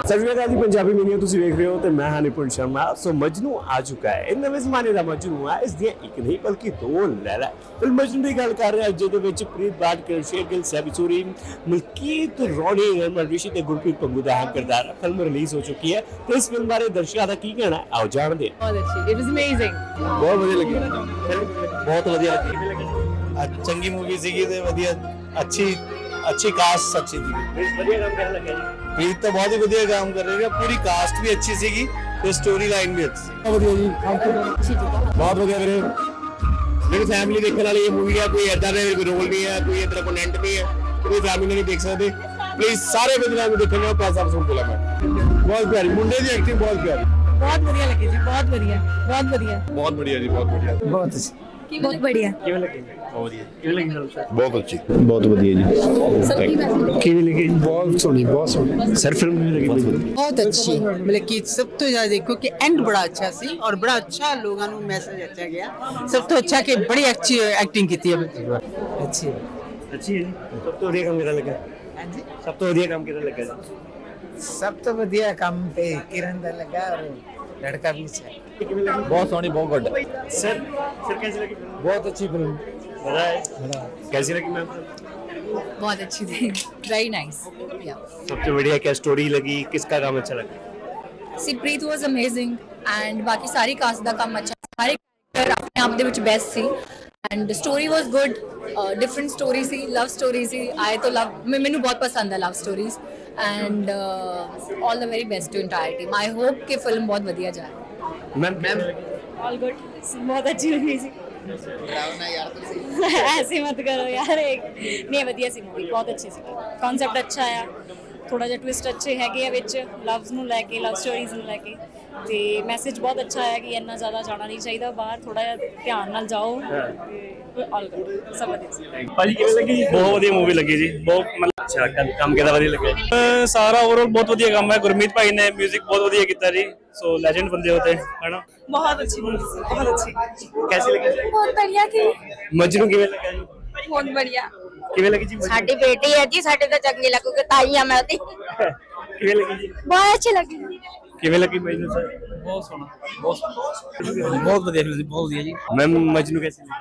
सत श्री अकाल जी, पंजाबी मीडिया तुसीं वेख रहे हो तो मैं हाँ निपुण शर्मा। सो मजनू आ चुका है। इन नवे जमाने का मजनू है। इस दियां एक नहीं बल्कि दो लैला फिल्म मजनू की गल कर रहे हैं, जिहदे विच प्रीत बाटकर, शेरगिल, सैबी सूरी, मलकीत रौनी, नरमल ऋषि ते गुरप्रीत पंगू दा अहम किरदार। फिल्म रिलीज हो चुकी है तो इस फिल्म बारे दर्शकों का की कहना है, आओ जानदे। बहुत अच्छी, इट वाज अमेजिंग, बहुत बढ़िया लगी, बहुत बढ़िया लगी। चंगी मूवी सी ते वधिया, अच्छी कास्ट अच्छी थी। बढ़िया काम करने लगा जी। प्रीत तो बहुत ही बढ़िया काम कर रही है, पूरी कास्ट भी अच्छी सी तो स्टोरी लाइन भी अच्छी। बढ़िया जी, बहुत बढ़िया। मेरी फैमिली देखने वाली ये मूवी है। कोई ऐसा कोई रोल नहीं है, कोई इतना कंटेंट नहीं है, कोई फैमिली नहीं देख सकते। प्लीज सारे बंदे देखने पैसा सुन बोला मैं। बहुत प्यारी मुंडे की एक्टिंग, बहुत प्यारी, बहुत बढ़िया लगी जी, बहुत बढ़िया, बहुत बढ़िया, बहुत बढ़िया जी, बहुत बढ़िया, बहुत अच्छी, बहुत बढ़िया। किਵੇਂ लगी? बहुत बढ़िया, किਵੇਂ लगी फिल्म? बहुत अच्छी, बहुत बढ़िया जी। किਵੇਂ लगी? बहुत सोहनी, बहुत सोहनी सर फिल्म किਵੇਂ लगी? बहुत अच्छी, मतलब कि सब तो ज्यादा देखो कि एंड बड़ा अच्छा सी और बड़ा अच्छा लोगों को मैसेज अच्छा गया। सब तो अच्छा कि बड़ी अच्छी एक्टिंग की थी। अच्छी अच्छी है। सब तो बढ़िया काम किया लगा। हां जी, सब तो बढ़िया काम किया लगा। सब तो बढ़िया काम पे किरण दा लगा और लड़का भी अच्छा। बहुत सोहनी, बहुत गुड। सर कैसी लगी फिल्म? बहुत अच्छी फिल्म। मजा है? कैसी लगी मैम? बहुत अच्छी थी, वेरी नाइस। सबसे बढ़िया क्या स्टोरी लगी, किसका काम अच्छा लगा? सी प्रीत वाज अमेजिंग एंड बाकी सारी कास्ट दा काम अच्छा, सारे कैरेक्टर अपने आप दे विच बेस्ट सी and story was good. Different story सी, लव स्टोरी सी। आए तो लव मैनू बहुत पसंद है love stories and all the very best to entire team. I hope कि फिल्म बहुत वधिया जाए। मैम ऑल गुड, बहुत अच्छी लगी सी। ऐसे मत करो यार, एक नहीं वधिया सी मूवी, बहुत अच्छी सी। कॉन्सेप्ट अच्छा है, थोड़ा जिहा ट्विस्ट अच्छे है विच, लव्स नूं लैके, लव स्टोरीज नूं लैके ते मैसेज बहुत अच्छा है कि इन्ना ज़्यादा जाना नहीं चाहिए बाहर, थोड़ा जिहा ध्यान नाल जाओ। ऑल गुड, सब वधिया। भाजी किਵੇਂ ਲੱਗੀ? ਬਹੁਤ ਵਧੀਆ मूवी लगी जी, बहुत मतलब अच्छा काम किया, ਵਧੀਆ ਲੱਗਿਆ। सारा ओवरऑल बहुत ਵਧੀਆ काम है। गुरमीत भाई ने म्यूजिक बहुत ਵਧੀਆ ਕੀਤਾ जी, सो लेजेंड बंदे होते हैं, है ना। बहुत अच्छी मूवी, बहुत अच्छी। कैसी लगी? बहुत बढ़िया थी, मजनू किਵੇਂ ਲੱਗਾ ਜੀ? बहुत बढ़िया। किਵੇਂ ਲੱਗੀ जी? साडी बेटी है जी, साडे तो चंगी लगूगी, ताई आ मैं ओदी। किਵੇਂ ਲੱਗੀ जी? बहुत अच्छी लगी। किਵੇਂ ਲੱਗੀ मजनू सर? बहुत सोहना, बहुत बढ़िया फिल्म, बहुत बढ़िया जी। मैम मजनू कैसी लगी?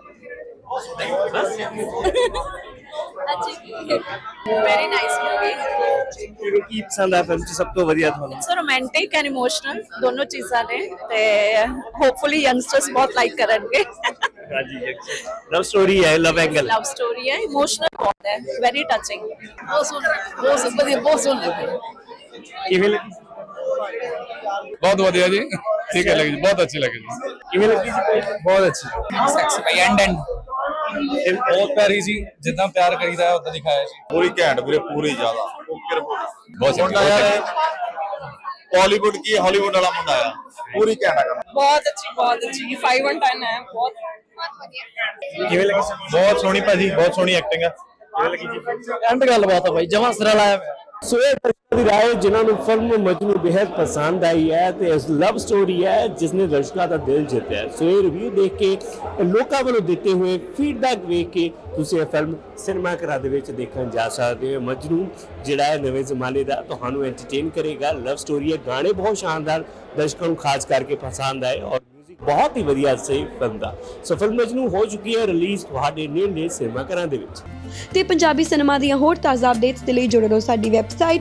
Very nice movie. की पसंद है फिल्म च सब तो ਵਧੀਆ ਤੁਹਾਨੂੰ? इट्स रोमांटिक एंड इमोशनल, दोनों चीज़ां ने ते होपफुली यंगस्टर्स बहुत लाइक करनगे। हां जी, लव स्टोरी है, लव एंगल, लव स्टोरी है, इमोशनल बहुत है, वेरी टचिंग। बहुत सोहना, बहुत बढ़िया, बहुत सोहना। किਵੇਂ ਲੱਗੀ? बहुत बढ़िया जी, ठीक है लगी, बहुत अच्छी लगी जी। किਵੇਂ ਲੱਗੀ जी? बहुत अच्छी, सेक्सी भाई, एंड बहुत प्यारी सी, जितना प्यार करीदा है उतना दिखाया जी। पूरी घैंट ਵੀਰੇ, पूरी ਜ਼ਿਆਦਾ बहुत मुंडा यार बॉलीवुड की हॉलीवुड वाला मुंडा आया, पूरी घैंट है। बहुत अच्छी 5 on 10 है, बहुत किਵੇਂ ਲੱਗੀ? बहुत सोहनी भाजी, बहुत सोहनी एक्टिंग है। किਵੇਂ ਲੱਗੀ जी? एंड गल बात है भाई, जमा सिरा लाया। सो ये दर्शकों की राय जिन्होंने फिल्म मजनू बेहद पसंद आई है तो इस लव स्टोरी है जिसने दर्शकों का दिल जीता है। सो ये रिव्यू देख के लोगों वालों देते हुए फीडबैक देख के तुम ये फिल्म सिनेमा घर देखने जा सकते हो। मजनू जिहड़ा है नवे जमाने का तुहानू एंटरटेन करेगा। लव स्टोरी है, गाने बहुत शानदार, दर्शकों को खास करके पसंद आए और बहुत ही वधिया से फिल्म दा। सो फिल्म मजनू हो चुकी है रिलीज तुहाडे नेड़े सिनेमा घरां दे विच। ਤੇ ਪੰਜਾਬੀ ਸਿਨੇਮਾ ਦੀਆਂ ਹੋਰ ਤਾਜ਼ਾ ਅਪਡੇਟਸ ਦੇ ਲਈ ਜੁੜੇ ਰਹੋ ਸਾਡੀ ਵੈਬਸਾਈਟ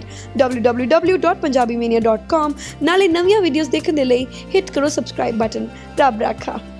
www.punjabimania.com। ਨਾਲੇ ਨਵੀਆਂ ਵੀਡੀਓਜ਼ ਦੇਖਣ ਦੇ ਲਈ ਹਿੱਟ ਕਰੋ ਸਬਸਕ੍ਰਾਈਬ ਬਟਨ। ਰੱਬ ਰਾਖਾ।